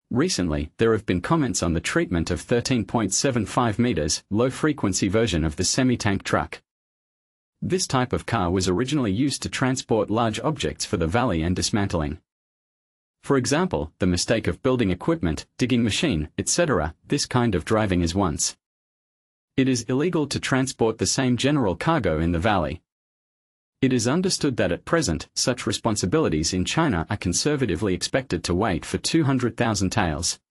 Recently, there have been comments on the treatment of 13.75 meters low-frequency version of the semi-tank truck. This type of car was originally used to transport large objects for the valley and dismantling. For example, the mistake of building equipment, digging machine, etc. This kind of driving is once. It is illegal to transport the same general cargo in the valley. It is understood that at present, such responsibilities in China are conservatively expected to wait for 200,000 taels.